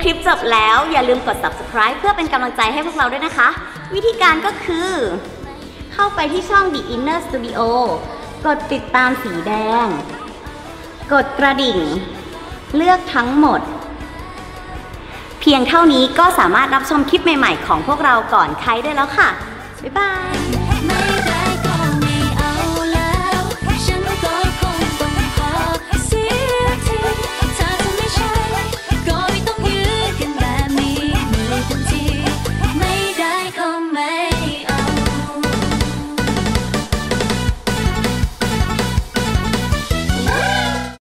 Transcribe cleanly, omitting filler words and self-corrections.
คลิปจบแล้วอย่าลืมกด subscribe เพื่อเป็นกำลังใจให้พวกเราด้วยนะคะวิธีการก็คือเข้าไปที่ช่อง The Inner Studio กดติดตามสีแดงกดกระดิ่งเลือกทั้งหมดเพียงเท่านี้ก็สามารถรับชมคลิปใหม่ๆของพวกเราก่อนใครได้แล้วค่ะบ๊ายบาย